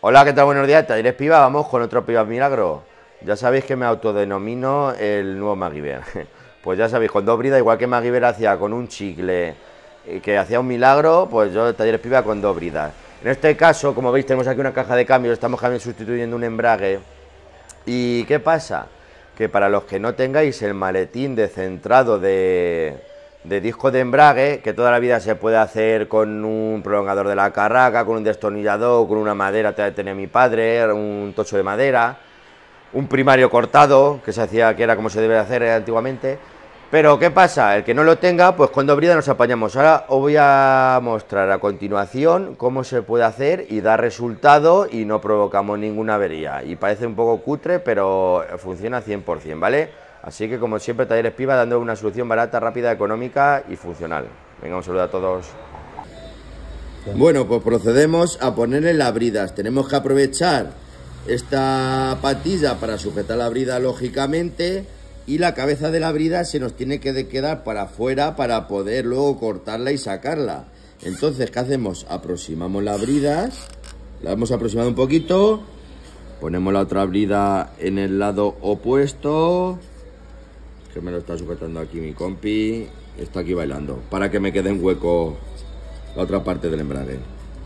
Hola, ¿qué tal? Buenos días, Talleres Piva, vamos con otro Piva Milagro. Ya sabéis que me autodenomino el nuevo MacGyver. Pues ya sabéis, con dos bridas, igual que MacGyver hacía con un chicle, que hacía un milagro, pues yo Talleres Piva con dos bridas. En este caso, como veis, tenemos aquí una caja de cambios, estamos sustituyendo un embrague. ¿Y qué pasa? Que para los que no tengáis el maletín descentrado de disco de embrague, que toda la vida se puede hacer con un prolongador de la carraca, con un destornillador, con una madera, tenía mi padre, un tocho de madera, un primario cortado, que se hacía, que era como se debe hacer antiguamente. Pero ¿qué pasa? El que no lo tenga, pues con dos bridas nos apañamos. Ahora os voy a mostrar a continuación cómo se puede hacer y da resultado y no provocamos ninguna avería. Y parece un poco cutre, pero funciona 100%, ¿vale? Así que como siempre, Talleres Piva dando una solución barata, rápida, económica y funcional. Venga, un saludo a todos. Bueno, pues procedemos a ponerle las bridas. Tenemos que aprovechar esta patilla para sujetar la brida, lógicamente, y la cabeza de la brida se nos tiene que quedar para afuera para poder luego cortarla y sacarla. Entonces, ¿qué hacemos? Aproximamos las bridas, la hemos aproximado un poquito, ponemos la otra brida en el lado opuesto, que me lo está sujetando aquí mi compi, está aquí bailando, para que me quede en hueco la otra parte del embrague.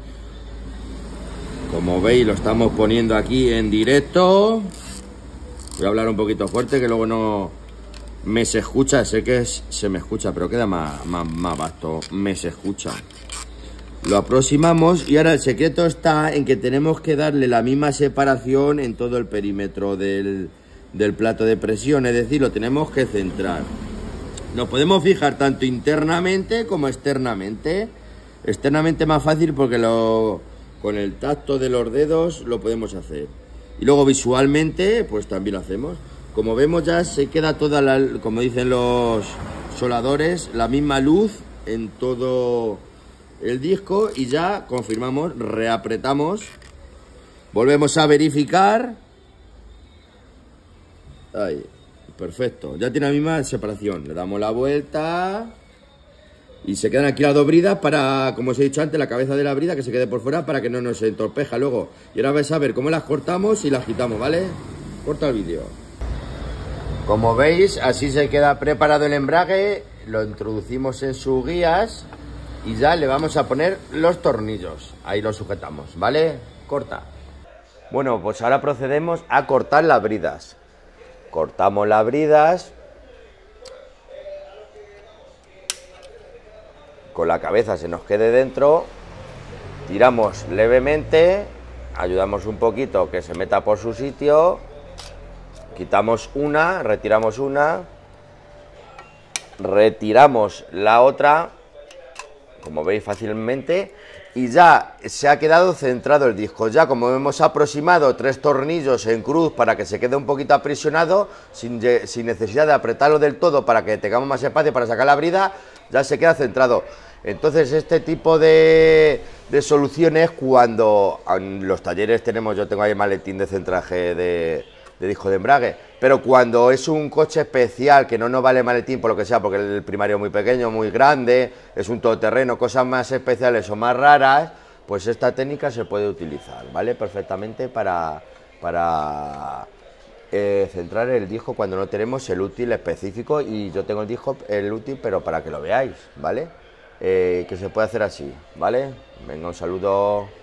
Como veis, lo estamos poniendo aquí en directo. Voy a hablar un poquito fuerte, que luego no me se escucha. Sé que se me escucha, pero queda más vasto. Me se escucha. Lo aproximamos y ahora el secreto está en que tenemos que darle la misma separación en todo el perímetro del plato de presión. Es decir, lo tenemos que centrar. Nos podemos fijar tanto internamente como externamente. Externamente más fácil porque con el tacto de los dedos lo podemos hacer. Y luego visualmente, pues también lo hacemos. Como vemos, ya se queda toda como dicen los soldadores, la misma luz en todo el disco. Y ya confirmamos, reapretamos. Volvemos a verificar. Ahí, perfecto. Ya tiene la misma separación. Le damos la vuelta. Y se quedan aquí las dos bridas para, como os he dicho antes, la cabeza de la brida que se quede por fuera para que no nos entorpeja luego. Y ahora vais a ver cómo las cortamos y las quitamos, ¿vale? Corta el vídeo. Como veis, así se queda preparado el embrague. Lo introducimos en sus guías y ya le vamos a poner los tornillos. Ahí lo sujetamos, ¿vale? Corta. Bueno, pues ahora procedemos a cortar las bridas. Cortamos las bridas. Con la cabeza se nos quede dentro, tiramos levemente, ayudamos un poquito que se meta por su sitio, quitamos una, retiramos la otra, como veis fácilmente, y ya se ha quedado centrado el disco. Ya como hemos aproximado 3 tornillos en cruz para que se quede un poquito aprisionado, sin necesidad de apretarlo del todo para que tengamos más espacio para sacar la brida, ya se queda centrado. Entonces este tipo de soluciones, cuando en los talleres tenemos, yo tengo ahí el maletín de centraje de disco de embrague, pero cuando es un coche especial que no nos vale maletín por lo que sea, porque el primario es muy pequeño, muy grande, es un todoterreno, cosas más especiales o más raras, pues esta técnica se puede utilizar, ¿vale? Perfectamente para centrar el disco cuando no tenemos el útil específico. Y yo tengo el útil, pero para que lo veáis, ¿vale? Que se puede hacer así, ¿vale? Venga, un saludo.